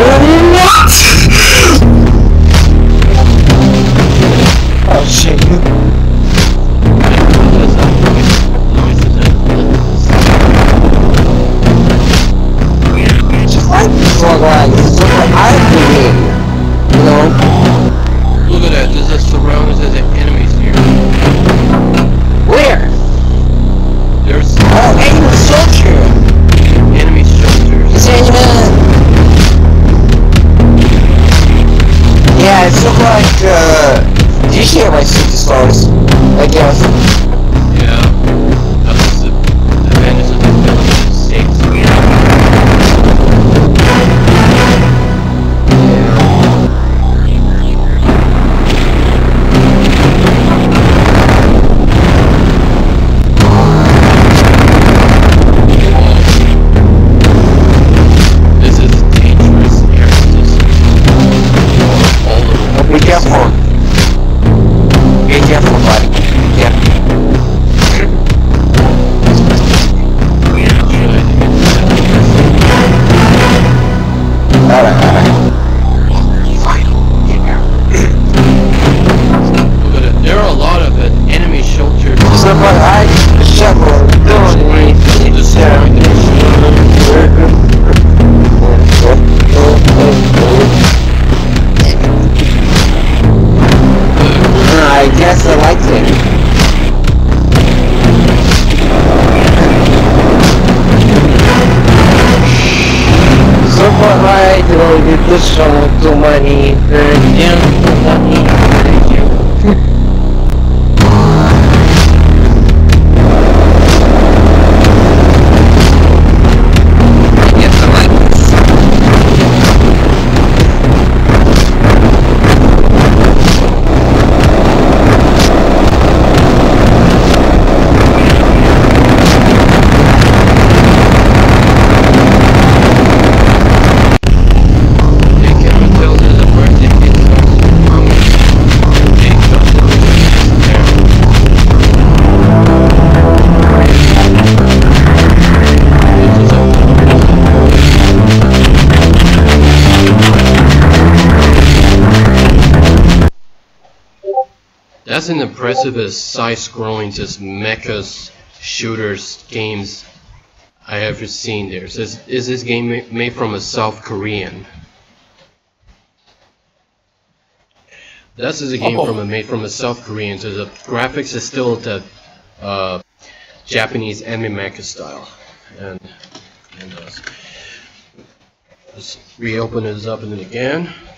Oh shit. Just like this is what I've been, you know? Look at that, there's a surrounded as enemies here. Where? There's enemy soldier! enemy shelters. It's yeah, it's look like, do you hear my city stars? I guess. Yeah. That's the advantage of the village states. Be careful. Be careful, buddy. Be careful. Alright. Fine. Look at it. There are a lot of enemy shelters. So, but I shovel doing I guess I liked it. So far, I did this one too many, That's an impressive side-scrolling just mechas shooters games I have seen there. So is this game made from a South Korean? This is a game made from a South Korean. So the graphics is still the Japanese anime mecha style. And let's reopen this up and then again.